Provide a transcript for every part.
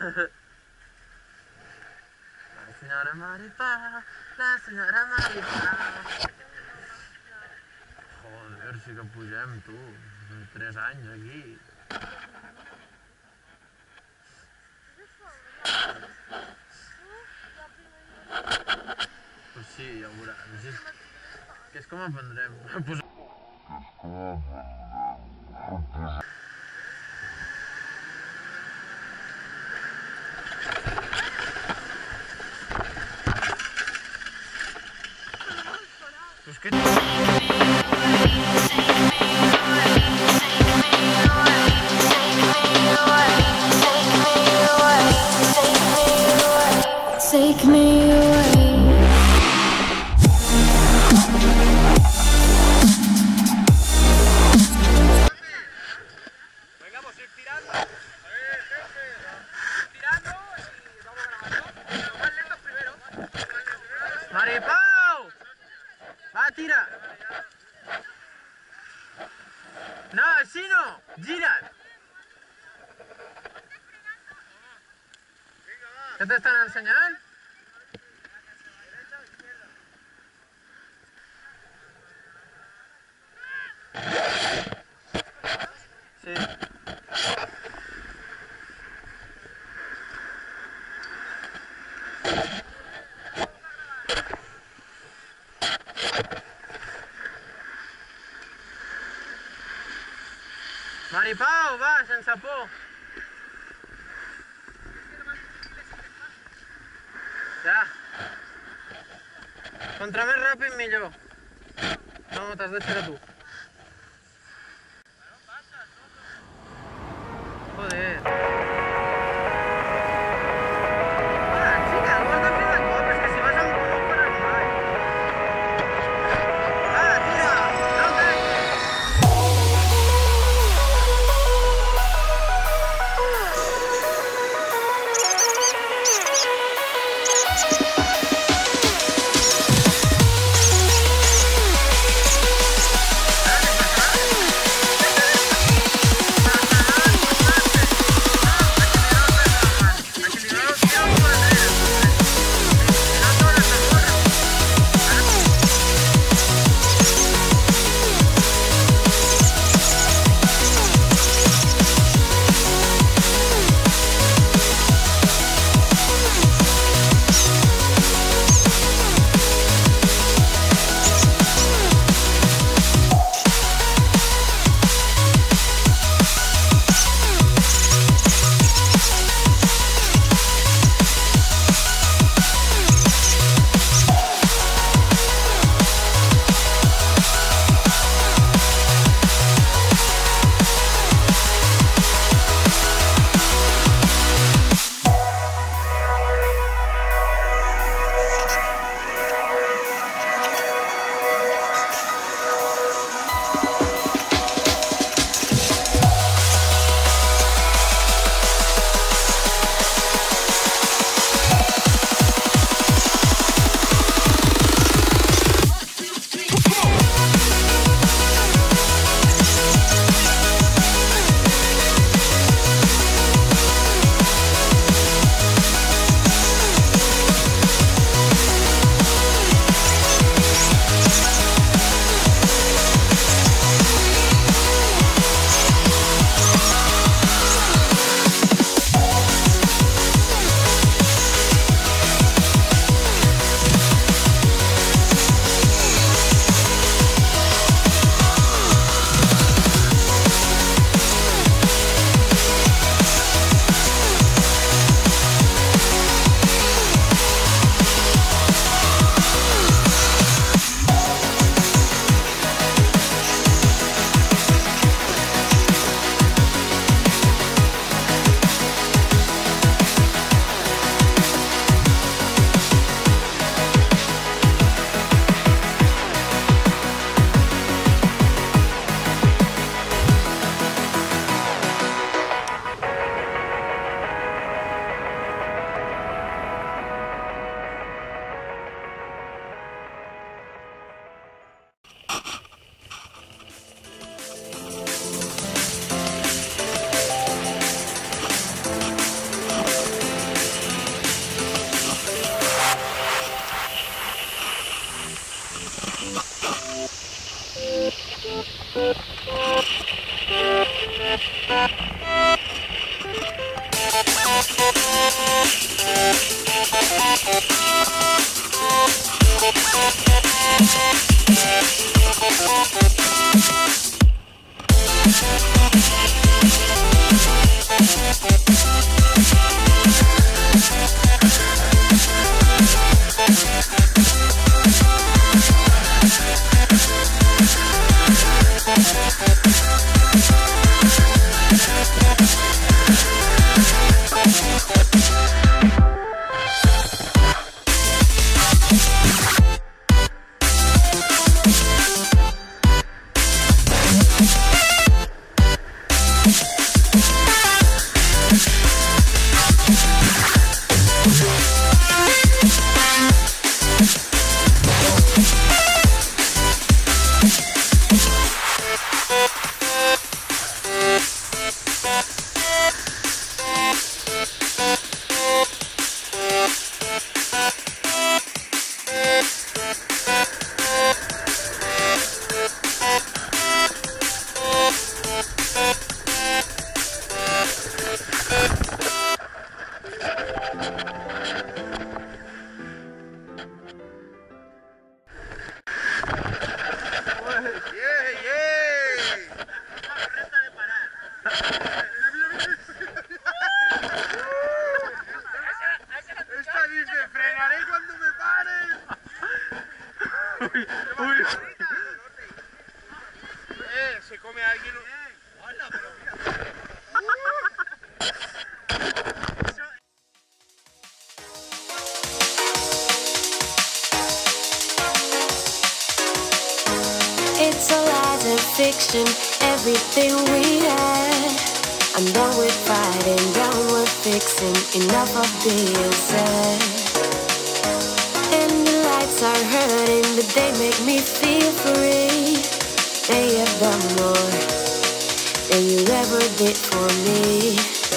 La senyora Maripà, la senyora Maripà. Joder, sí que pugem, tu. 3 anys aquí. Pues sí, ja ho veuràs. Que és com aprendrem. Pues que... Take me away. Vengamos a ir tirando. Jefe. Ir tirando y vamos grabando. Los más lentos primero. Maripau! Va, tira! No, així no! Gira't! Què t'estan ensenyant? Sí. Maripau, va, sense por. Ja. Contra més ràpid, millor. No, t'has de tirar tu. Joder. Esta dice, frenaré cuando me paren. Uy. Se come a alguien. Hola, pero mira. It's all lies and fiction, everything we had. I'm done with fighting, done with fixing, enough of being sad. And the lights are hurting, but they make me feel free. They have done more than you ever did for me.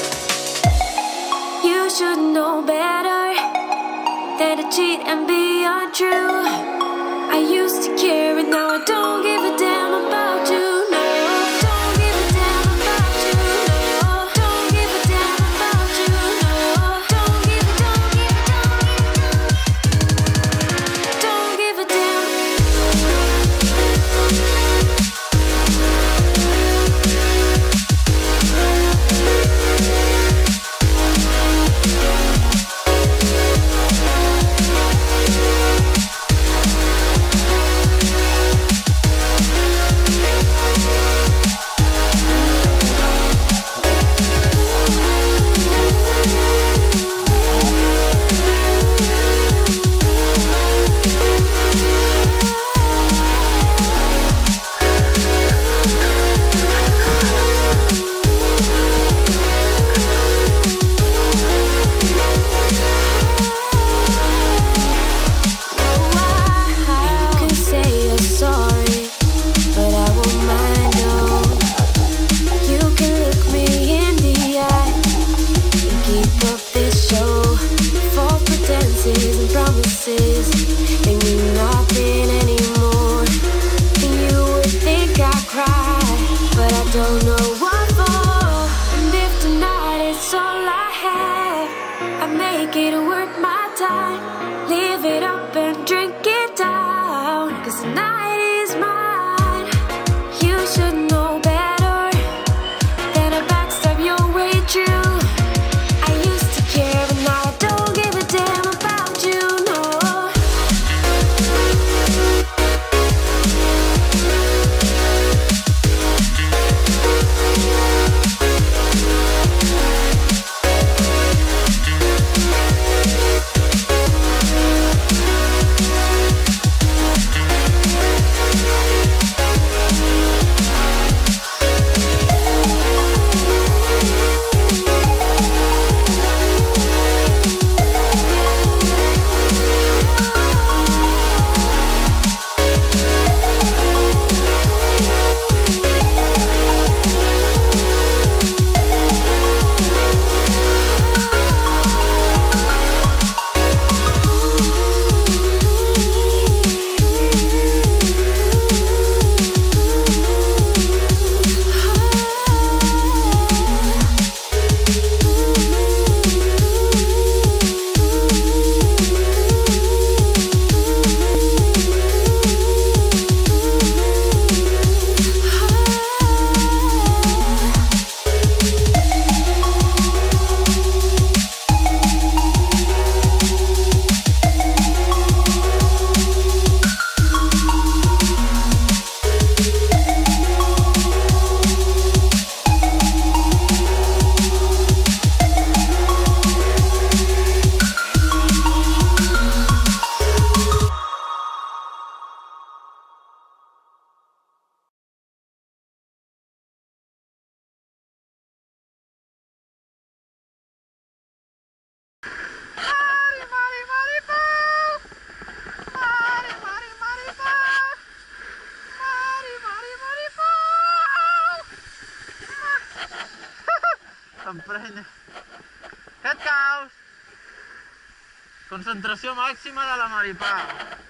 You should know better than to cheat and be untrue. I used to care and now I don't give a damn about you. No, don't give a damn about you. No, don't give a damn about you. No, don't give a damn. They mean nothing anymore. And you would think I cry, but I don't know what for. And if tonight is all I have, I make it worth my time. Live it up and drink it down, 'cause tonight is mine. You should know better than to backstab your way through. I used to care, but now I don't give a damn about you, no. Emprenya. Què et caus? Concentració màxima de la Maripà.